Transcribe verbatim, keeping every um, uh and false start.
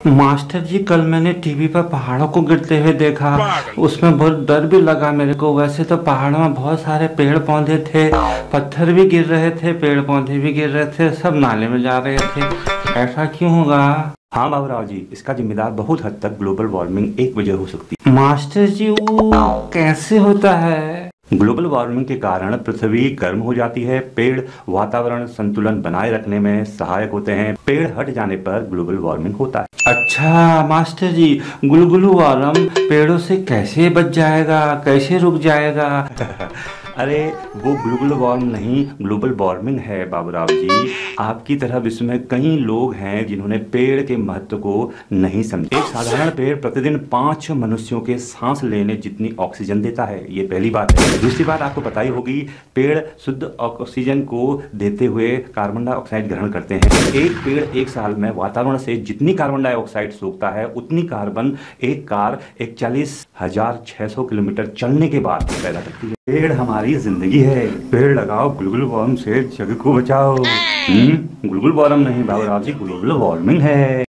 Master जी, कल मैंने TV पर पहाड़ों को गिरते हुए देखा। उसमें बहुत डर भी लगा मेरे को। वैसे तो पहाड़ों में बहुत सारे पेड़ पौधे थे, पत्थर भी गिर रहे थे, पेड़ पौधे भी गिर रहे थे, सब नाले में जा रहे थे। ऐसा क्यों होगा? हाँ बाबूराव जी, इसका जिम्मेदार बहुत हद तक ग्लोबल वार्मिंग एक वजह हो सकती है। मास्टर जी, वो कैसे होता है? ग्लोबल वार्मिंग के कारण पृथ्वी गर्म हो जाती है। पेड़ वातावरण संतुलन बनाए रखने में सहायक होते हैं। पेड़ हट जाने पर ग्लोबल वार्मिंग होता है। अच्छा मास्टर जी, गुलगुलू वार्म पेड़ों से कैसे बच जाएगा, कैसे रुक जाएगा? अरे वो ग्लोबल वार्म नहीं, ग्लोबल वार्मिंग है बाबूराव जी। आपकी तरह विश्व में कई लोग हैं जिन्होंने पेड़ के महत्व को नहीं समझा। एक साधारण पेड़ प्रतिदिन पांच मनुष्यों के सांस लेने जितनी ऑक्सीजन देता है, ये पहली बात है। दूसरी बात आपको पता ही होगी, पेड़ शुद्ध ऑक्सीजन को देते हुए कार्बन डाइऑक्साइड ग्रहण करते हैं। एक पेड़ एक साल में वातावरण से जितनी कार्बन डाइऑक्साइड सोखता है, उतनी कार्बन एक कार एक चालीस हजार छह सौ किलोमीटर चलने के बाद पैदा करती है। पेड़ हमारी जिंदगी है। पेड़ लगाओ, ग्लोबल वार्म से जग को बचाओ। हम्म ग्लोबल वार्म नहीं बाबूराव जी, ग्लोबल वार्मिंग है।